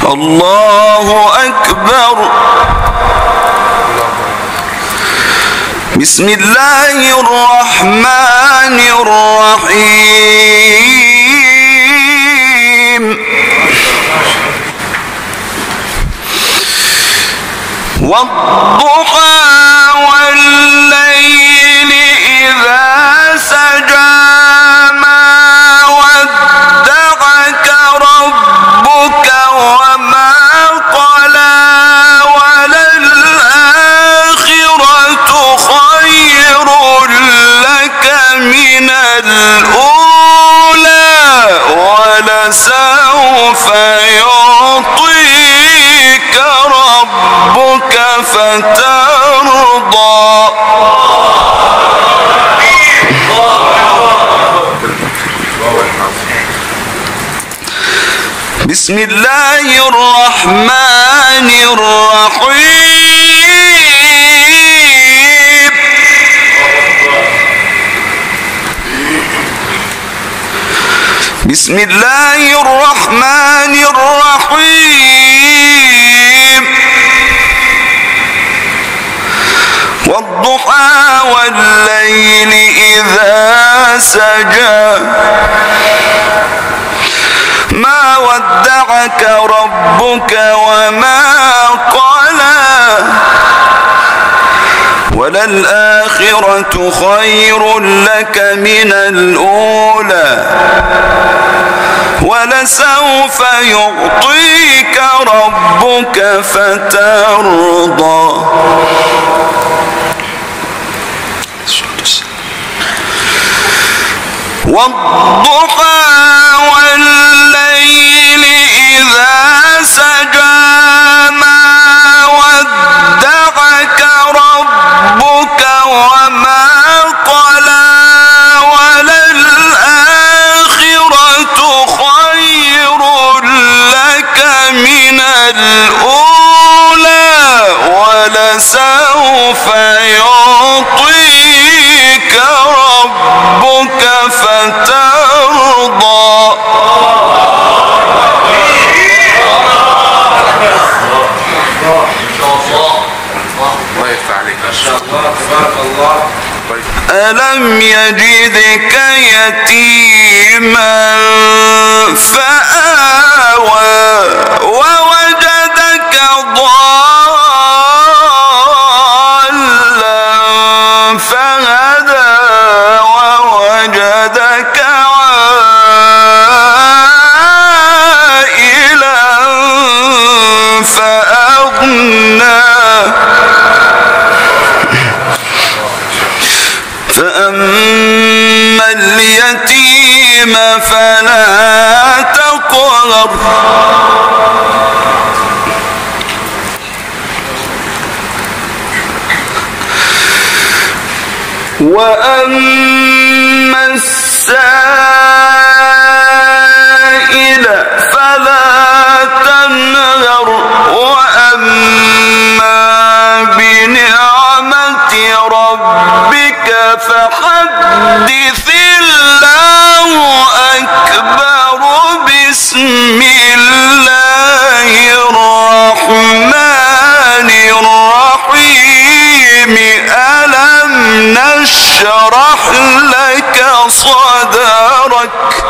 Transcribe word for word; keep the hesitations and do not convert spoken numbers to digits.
الله أكبر. بسم الله الرحمن الرحيم. والضحى والليل إذا سجى ما ودعك ربك وما قلى وللآخرة خير لك من الأولى ولسوف يعطيك ربك فترضى. بسم الله الرحمن الرحيم. بسم الله الرحمن الرحيم. والضحى والليل إذا سجى ما ودعك ربك وما قلى وللآخرة خير لك من الأولى ولسوف يعطيك ربك فترضى. والضحى والليل إذا سجى ما ودعك ربك وما قلى وللآخرة خير لك من الأولى ولسوف يعطيك ربك فترضى. ألم يجدك يتيما فآوى ووجدك ضالا فهدى ووجدك عائلا فأغنى فأما اليتيم فلا تقهر وأما السائل فلا تنهر وأما بنعمة ربك فحدث. الله أكبر. بسم الله الرحمن الرحيم. ألم نشرح لك صدرك